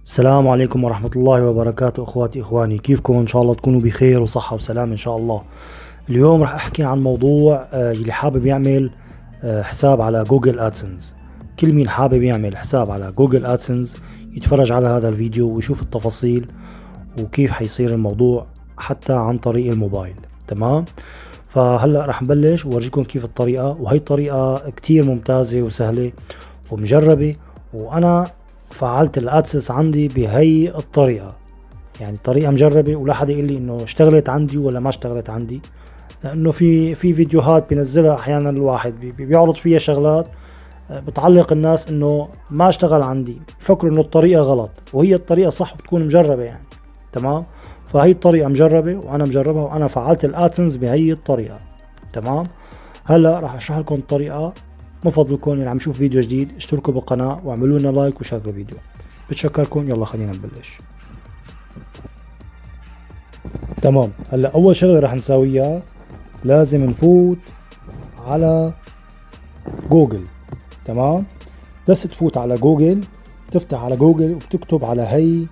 السلام عليكم ورحمة الله وبركاته اخواتي اخواني، كيفكم؟ ان شاء الله تكونوا بخير وصحة وسلام ان شاء الله. اليوم رح احكي عن موضوع اللي حابب يعمل حساب على جوجل ادسنس. كل مين حابب يعمل حساب على جوجل ادسنس يتفرج على هذا الفيديو ويشوف التفاصيل وكيف حيصير الموضوع حتى عن طريق الموبايل. تمام؟ فهلأ رح نبلش وورجيكم كيف الطريقة، وهي الطريقة كتير ممتازة وسهلة ومجربة، وانا فعلت الادسنس عندي بهي الطريقة. يعني طريقة مجربة ولا حدا يقول لي انه اشتغلت عندي ولا ما اشتغلت عندي، لانه في فيديوهات بينزلها احيانا الواحد بيعرض فيها شغلات بتعلق الناس انه ما اشتغل عندي، بفكروا انه الطريقة غلط وهي الطريقة صح وتكون مجربة يعني. تمام؟ فهي الطريقة مجربة وانا مجربها وانا فعلت الادسنس بهي الطريقة. تمام؟ هلا راح اشرح لكم الطريقة. من فضلكم اللي عم يشوف فيديو جديد اشتركوا بالقناة واعملوا لنا لايك وشاركوا الفيديو، بتشكركم. يلا خلينا نبلش. تمام، هلا اول شغله رح نساويها لازم نفوت على جوجل. تمام؟ بس تفوت على جوجل، تفتح على جوجل وبتكتب على هي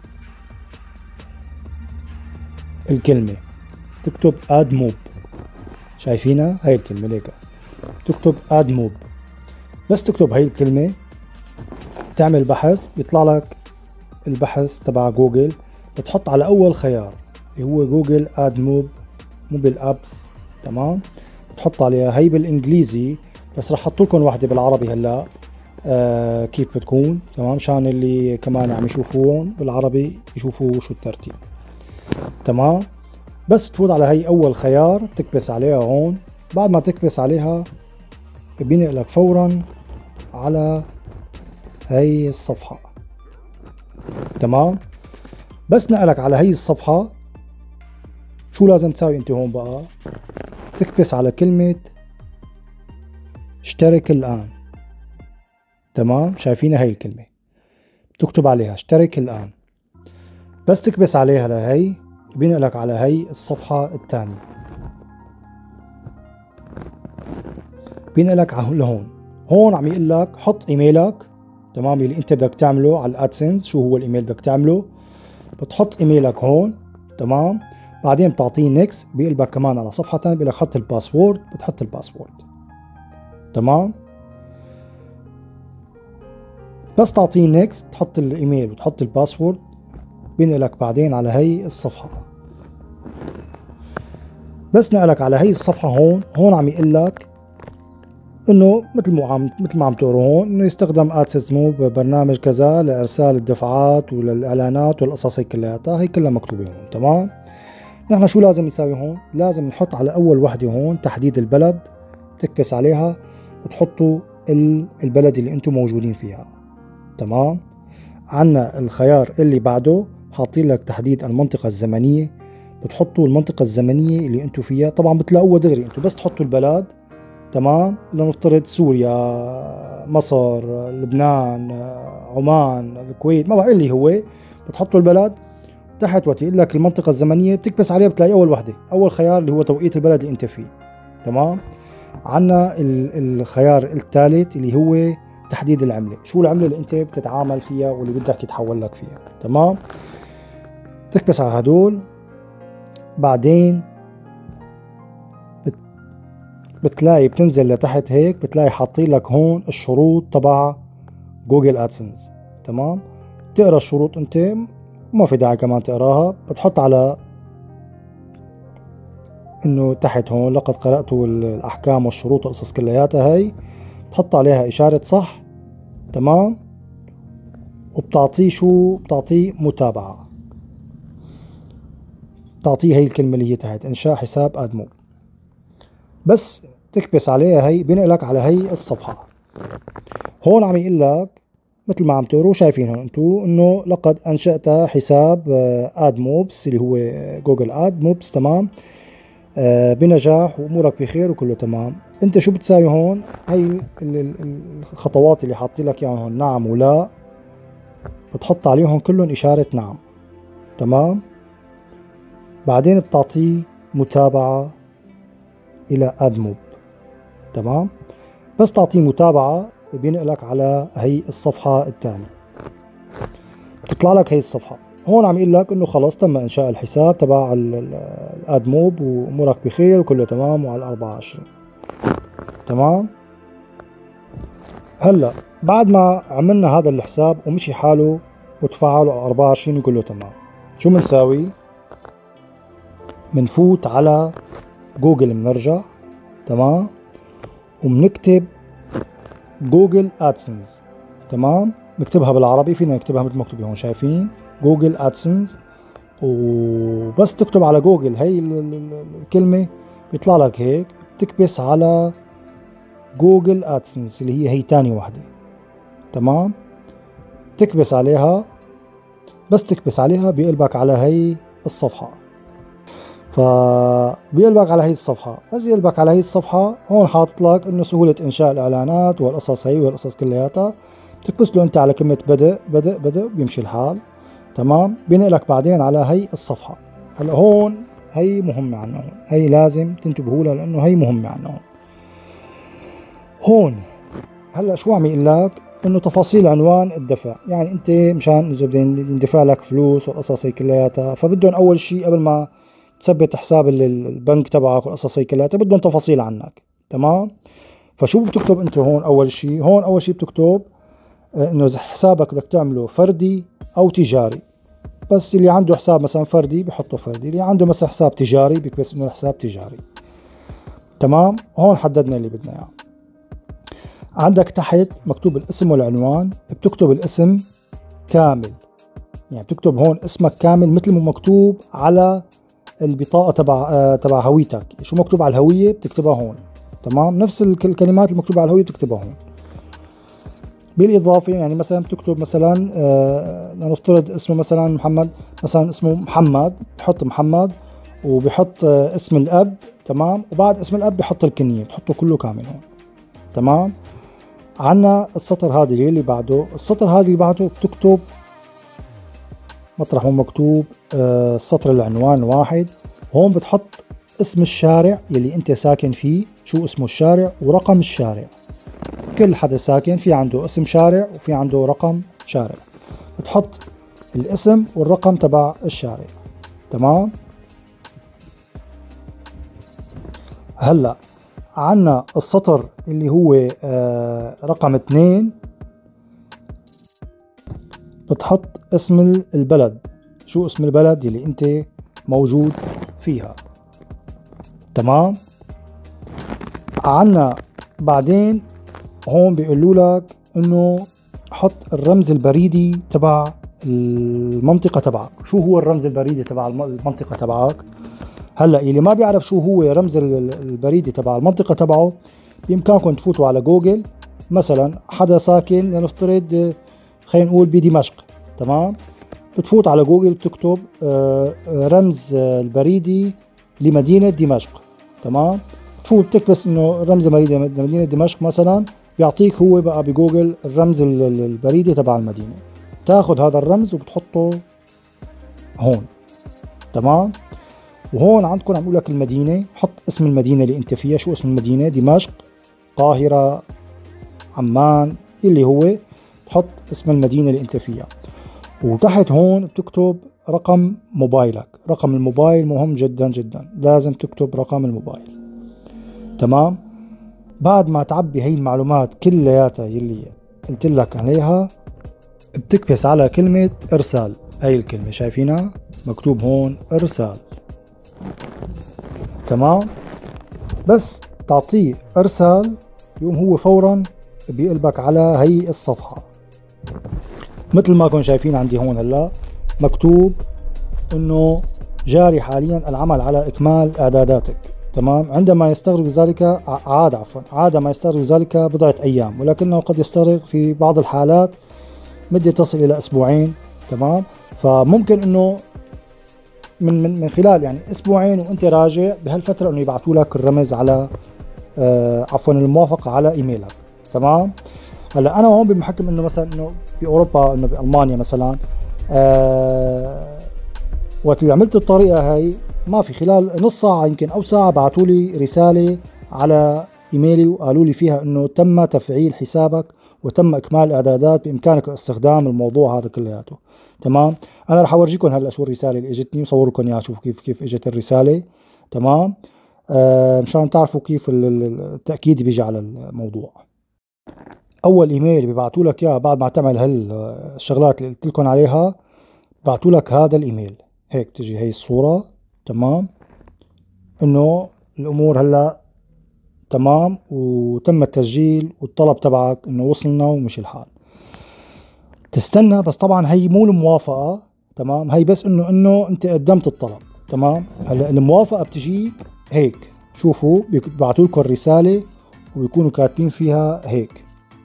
الكلمه، تكتب اد موب. شايفينها هاي الكلمه ليك، تكتب اد موب. بس تكتب هاي الكلمه تعمل بحث بيطلع لك البحث تبع جوجل، بتحط على اول خيار اللي هو جوجل اد موب، موبيل ابس. تمام؟ بتحط عليها هي بالانجليزي، بس رح احط لكم واحده بالعربي هلا كيف بتكون. تمام؟ مشان اللي كمان عم يشوفوهم بالعربي يشوفوا شو الترتيب. تمام؟ بس تفوت على هي اول خيار تكبس عليها هون. بعد ما تكبس عليها بينقلك فورا على هي الصفحه. تمام؟ بس نقلك على هي الصفحه، شو لازم تساوي انت هون بقى؟ تكبس على كلمة اشترك الآن. تمام؟ شايفينها هي الكلمة، تكتب عليها اشترك الآن. بس تكبس عليها لهي بينقلك على هي الصفحة الثانية، بينقلك على لهون. هون عم يقول لك حط ايميلك. تمام؟ اللي انت بدك تعمله على الادسنس، شو هو الايميل بدك تعمله؟ بتحط ايميلك هون. تمام؟ بعدين بتعطيه نيكس، بيقلبك كمان على صفحة ثانية بيقول لك حط الباسورد، بتحط الباسورد. تمام؟ بس تعطيه نيكست، تحط الايميل وتحط الباسورد، بينقلك بعدين على هي الصفحة. بس نقلك على هي الصفحة هون عم يقول لك انه مثل ما عم تقروا هون انه يستخدم ادسنس موب برنامج كذا لارسال الدفعات وللاعلانات والقصص هي كلياتها، هي كلها مكتوبة هون. تمام؟ نحن شو لازم نساوي هون؟ لازم نحط على اول وحدة هون تحديد البلد، تكبس عليها وتحطوا البلد اللي انتم موجودين فيها. تمام؟ عنا الخيار اللي بعده حاطين لك تحديد المنطقة الزمنية، بتحطوا المنطقة الزمنية اللي انتم فيها. طبعا بتلاقوها دغري، انتم بس تحطوا البلد. تمام؟ لنفترض سوريا، مصر، لبنان، عمان، الكويت، ما بعرف اللي هو. بتحطوا البلد تحت وقت يقول لك المنطقة الزمنية بتكبس عليها بتلاقي أول وحدة، أول خيار اللي هو توقيت البلد اللي أنت فيه. تمام؟ عنا الخيار الثالث اللي هو تحديد العملة، شو العملة اللي انت بتتعامل فيها واللي بدك يتحول لك فيها. تمام؟ تكبس على هدول. بعدين بتلاقي بتنزل لتحت هيك، بتلاقي حاطين لك هون الشروط تبع جوجل ادسنس. تمام؟ تقرا الشروط انت، ما في داعي كمان تقراها. بتحط على انه تحت هون لقد قرأت الاحكام والشروط والقصص كلياتها، هي بتحط عليها اشارة صح. تمام؟ وبتعطيه شو؟ بتعطيه متابعة، بتعطيه هي الكلمة اللي هي تحت انشاء حساب ادمو. بس تكبس عليها هي بينقلك على هي الصفحة. هون عم يقول لك مثل ما عم تقروا شايفين هون انتو انه لقد انشأت حساب اد موبس اللي هو جوجل اد موبس. تمام؟ بنجاح وامورك بخير وكله تمام. انت شو بتساوي هون؟ هي الخطوات اللي حاطين لك اياها هون، نعم ولا، بتحط عليهم كلهم اشارة نعم. تمام؟ بعدين بتعطيه متابعة الى ادموب. تمام؟ بس تعطيه متابعة بينقلك على هي الصفحة الثانية. تطلع لك هي الصفحة. هون عم يقول لك انه خلص تم انشاء الحساب تبع الادموب وامورك بخير وكله تمام وعلى 24. تمام. هلا بعد ما عملنا هذا الحساب ومشي حاله وتفعله على 24 وكله تمام، شو بنساوي؟ بنفوت على جوجل، بنرجع تمام وبنكتب جوجل ادسنس. تمام، نكتبها بالعربي، فينا نكتبها مثل ما مكتوب هون، شايفين جوجل ادسنس. وبس تكتب على جوجل هي الكلمة بيطلع لك هيك، بتكبس على جوجل ادسنس اللي هي تاني وحدة. تمام، تكبس عليها، بس تكبس عليها بيقلبك على هي الصفحة. فبيقلبك على هي الصفحة، بس يقلبك على هي الصفحة هون حاطط لك انه سهولة انشاء الاعلانات والقصص هي والقصص كلياتها. بتكبس له انت على كلمة بدء بدء بدء، بيمشي الحال. تمام، بينقلك بعدين على هي الصفحة. هلا هون هي مهمة عنا، هون هي لازم تنتبهوا لها لانه هي مهمة عنا. هون هلا شو عم يقول لك؟ انه تفاصيل عنوان الدفع، يعني انت مشان اذا بدهم يندفع لك فلوس والقصص هي كلياتها، فبدهم اول شيء قبل ما تثبت حساب البنك تبعك والقصص هي كلياتها بدهم تفاصيل عنك. تمام، فشو بتكتب انت هون؟ اول شيء هون اول شيء بتكتب انه اذا حسابك بدك تعمله فردي او تجاري. بس اللي عنده حساب مثلا فردي بحطه فردي، اللي عنده مثلا حساب تجاري بيكبس انه حساب تجاري. تمام، هون حددنا اللي بدنا اياه. عندك تحت مكتوب الاسم والعنوان، بتكتب الاسم كامل، يعني بتكتب هون اسمك كامل مثل ما مكتوب على البطاقة تبع هويتك. شو مكتوب على الهوية بتكتبها هون. تمام، نفس الكلمات المكتوبة على الهوية بتكتبها هون. بالإضافة يعني مثلا بتكتب مثلا لنفترض اسمه مثلا محمد، مثلا اسمه محمد، بحط محمد وبحط اسم الأب. تمام، وبعد اسم الأب بحط الكنية، بتحطه كله كامل هون. تمام، عنا السطر هذا اللي بعده، السطر هذا اللي بعده بتكتب مطرح ما مكتوب سطر العنوان 1. هون بتحط اسم الشارع يلي انت ساكن فيه، شو اسمه الشارع ورقم الشارع. كل حدا ساكن في عنده اسم شارع وفي عنده رقم شارع، بتحط الاسم والرقم تبع الشارع. تمام، هلا عنا السطر اللي هو رقم 2، بتحط اسم البلد، شو اسم البلد اللي انت موجود فيها. تمام، عنا بعدين هون بيقولوا لك انه حط الرمز البريدي تبع المنطقة تبعك. شو هو الرمز البريدي تبع المنطقة تبعك؟ هلا اللي ما بيعرف شو هو رمز البريدي تبع المنطقة تبعه، بإمكانكم تفوتوا على جوجل. مثلا حدا ساكن لنفترض خلينا نقول بدمشق. تمام، بتفوت على جوجل بتكتب رمز البريدي لمدينة دمشق. تمام، بتفوت بتكبس انه رمز مدينة دمشق مثلا، بيعطيك هو بقى بجوجل الرمز البريدي تبع المدينة. تاخذ هذا الرمز وبتحطه هون. تمام، وهون عندكم عم يقول لك المدينة، حط اسم المدينة اللي انت فيها. شو اسم المدينة؟ دمشق، قاهرة، عمان، اللي هو تحط اسم المدينة اللي انت فيها. وتحت هون بتكتب رقم موبايلك. رقم الموبايل مهم جدا جدا، لازم تكتب رقم الموبايل. تمام، بعد ما تعبي هي المعلومات كلياتها يلي قلت لك عليها، بتكبس على كلمة ارسال. هي الكلمة شايفينها مكتوب هون ارسال. تمام، بس تعطيه ارسال يقوم هو فورا بيقلبك على هي الصفحة. مثل ما كنتم شايفين عندي هون هلا مكتوب انه جاري حاليا العمل على اكمال اعداداتك. تمام، عندما يستغرق ذلك عاد ما يستغرق ذلك بضعة ايام، ولكنه قد يستغرق في بعض الحالات مدة تصل الى اسبوعين. تمام، فممكن انه من خلال يعني اسبوعين وانت راجع بهالفترة انه يبعثوا لك الرمز على عفوا الموافقة على ايميلك. تمام، هلا انا هون بمحكم انه مثلا انه باوروبا، انه بالمانيا مثلا وقت اللي عملت الطريقة هاي ما في خلال نص ساعة يمكن او ساعة بعثوا لي رسالة على ايميلي وقالوا لي فيها انه تم تفعيل حسابك وتم اكمال الاعدادات، بامكانك استخدام الموضوع هذا كلياته. تمام. انا رح اورجيكم هلا شو الرساله اللي اجتني وصور لكم اياها. شوف كيف اجت الرساله. تمام. مشان تعرفوا كيف التاكيد بيجي على الموضوع. اول ايميل بيبعتوا لك اياه بعد ما تعمل هالشغلات اللي قلت لكم عليها، بعتوا لك هذا الايميل. هيك تجي هي الصوره. تمام. انه الامور هلا تمام وتم التسجيل والطلب تبعك انه وصلنا ومشي الحال. تستنى بس طبعا هي مو الموافقة. تمام. هي بس انه انت قدمت الطلب. تمام. هلا الموافقة بتجيك هيك. شوفوا بيبعتوا لكم الرسالة وبيكونوا كاتبين فيها هيك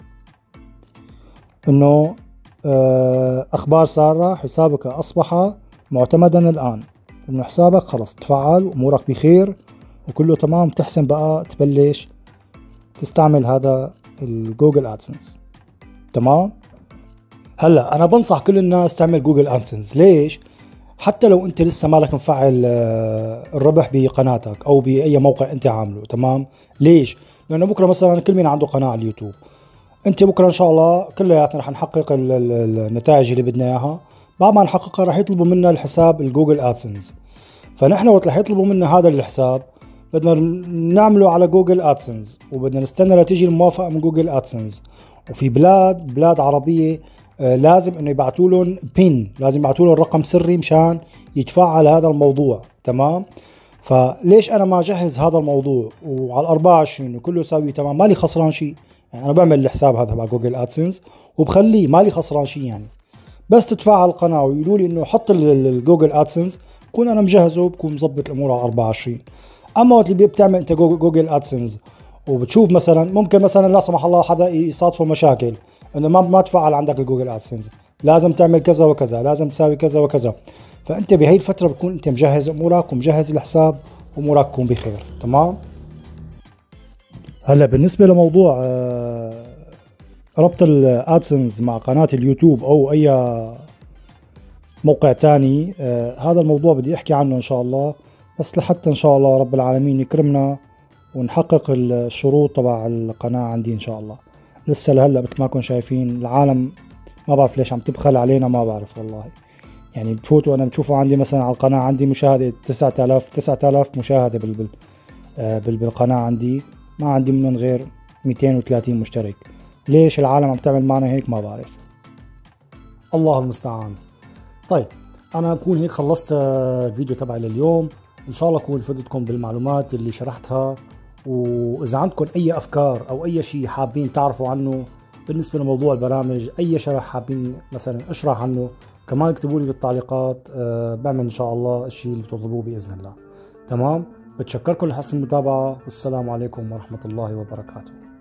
انه اخبار سارة، حسابك اصبح معتمدا الان، انه حسابك خلص تفعل وامورك بخير وكله تمام. تحسن بقى تبلش تستعمل هذا الجوجل ادسنس. تمام. هلا انا بنصح كل الناس تعمل جوجل ادسنس. ليش؟ حتى لو انت لسه مالك مفعل الربح بقناتك او باي موقع انت عامله. تمام. ليش؟ لانه بكره مثلا كل مين عنده قناه على اليوتيوب، انت بكره ان شاء الله كلياتنا رح نحقق النتائج اللي بدنا اياها. بعد ما نحققها رح يطلبوا منا الحساب الجوجل ادسنس. فنحن وقت رح يطلبوا منا هذا الحساب بدنا نعمله على جوجل ادسنس، وبدنا نستنى لتيجي الموافقه من جوجل ادسنس. وفي بلاد عربيه لازم انه يبعثوا لهم بين، لازم يبعثوا لهم رقم سري مشان يتفعل هذا الموضوع. تمام. فليش انا ما اجهز هذا الموضوع وعلى 24 وكله يساوي تمام، مالي خسران شيء يعني. انا بعمل الحساب هذا مع جوجل ادسنس وبخليه، مالي خسران شيء يعني. بس تتفاعل القناه ويقولوا لي انه حط الجوجل ادسنس، بكون انا مجهزه وبكون مظبط الامور على 24. اما وقت اللي بتعمل انت جوجل ادسنس وبتشوف مثلا ممكن مثلا لا سمح الله حدا يصادفه مشاكل انه ما تفعل عندك الجوجل ادسنس، لازم تعمل كذا وكذا، لازم تساوي كذا وكذا. فانت بهي الفتره بتكون انت مجهز امورك ومجهز الحساب وامورك تكون بخير. تمام. هلا بالنسبه لموضوع ربط الادسنس مع قناه اليوتيوب او اي موقع تاني، هذا الموضوع بدي احكي عنه ان شاء الله، بس لحتى ان شاء الله رب العالمين يكرمنا ونحقق الشروط تبع القناة عندي ان شاء الله. لسه لهلا مثل ما كنتم شايفين العالم ما بعرف ليش عم تبخل علينا، ما بعرف والله. يعني بتفوتوا انا بتشوفوا عندي مثلا على القناة عندي مشاهدة 9000 مشاهدة بالقناة عندي، ما عندي منهم غير 230 مشترك. ليش العالم عم تعمل معنا هيك ما بعرف، الله المستعان. طيب انا بكون هيك خلصت الفيديو تبعي لليوم. ان شاء الله اكون فدتكم بالمعلومات اللي شرحتها، واذا عندكم اي افكار او اي شيء حابين تعرفوا عنه بالنسبه لموضوع البرامج، اي شرح حابين مثلا اشرح عنه كمان اكتبوا لي بالتعليقات. بعمل ان شاء الله الشيء اللي بتطلبوه باذن الله. تمام. بتشكركم لحسن المتابعه، والسلام عليكم ورحمه الله وبركاته.